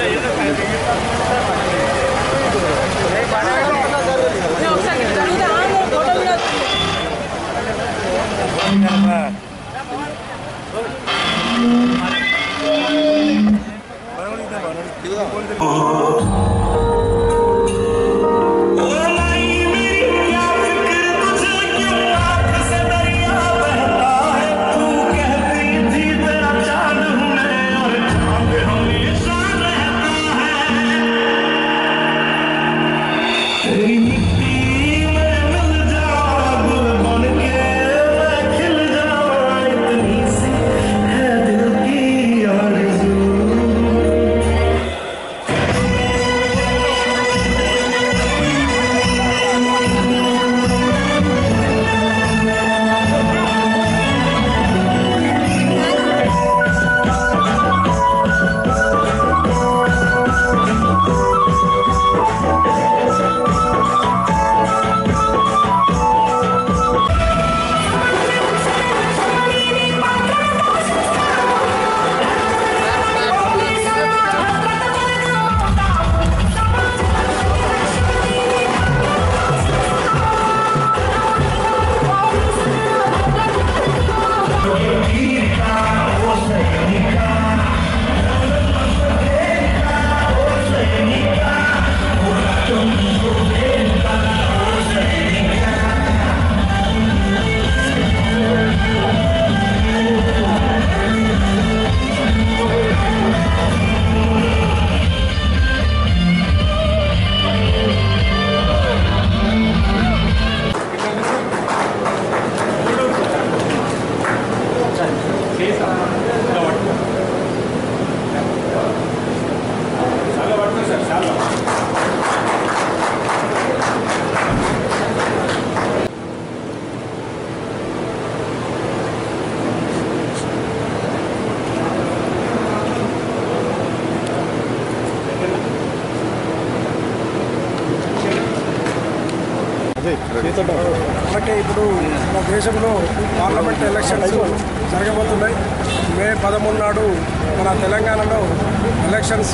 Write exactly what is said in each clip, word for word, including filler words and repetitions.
అలాగే ఇప్పుడు మన దేశంలో పార్లమెంట్ ఎలక్షన్స్ జరగబోతున్నాయి. మే పదమూడు నాడు మన తెలంగాణలో ఎలక్షన్స్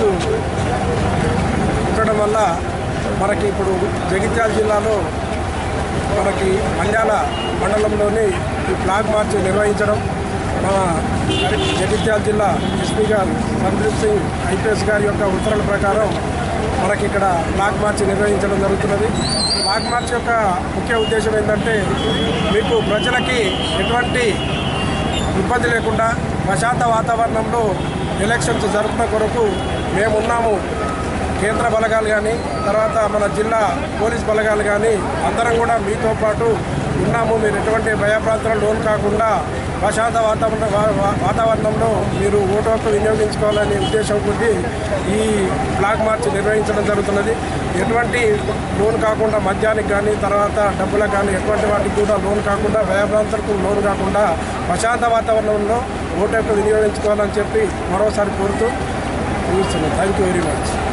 ఉండడం వల్ల మనకి ఇప్పుడు జగిత్యాల జిల్లాలో మనకి మండ్యాల మండలంలోని ఈ ఫ్లాగ్ మార్చ్ నిర్వహించడం మన జగిత్యాల జిల్లా ఎస్పీ గారు సందీప్ సింగ్ ఐపీఎస్ గారి యొక్క ఉత్తర్వుల ప్రకారం మనకి ఇక్కడ ఫ్లాగ్ మార్చ్ నిర్వహించడం జరుగుతున్నది. ఫ్లాగ్ మార్చ్ యొక్క ముఖ్య ఉద్దేశం ఏంటంటే మీకు ప్రజలకి ఎటువంటి ఇబ్బంది లేకుండా ప్రశాంత వాతావరణంలో ఎలక్షన్స్ జరుపున కొరకు మేమున్నాము. కేంద్ర బలగాలు కానీ తర్వాత మన జిల్లా పోలీస్ బలగాలు కానీ అందరం కూడా మీతో పాటు ఉన్నాము. మీరు ఎటువంటి భయప్రాంతాలకు లోన్ కాకుండా ప్రశాంత వాతావరణ వాతావరణంలో మీరు ఓటు హక్కు వినియోగించుకోవాలనే ఉద్దేశం కొద్దీ ఈ ఫ్లాగ్ మార్చ్ నిర్వహించడం జరుగుతున్నది. ఎటువంటి లోన్ కాకుండా మద్యానికి కానీ తర్వాత డబ్బులకు కానీ ఎటువంటి వాటికి కూడా లోన్ కాకుండా భయప్రాంతాలకు లోన్ కాకుండా ప్రశాంత వాతావరణంలో ఓటు హక్కు వినియోగించుకోవాలని చెప్పి మరోసారి కోరుతూ ముగిస్తున్నాను. Thank you very much.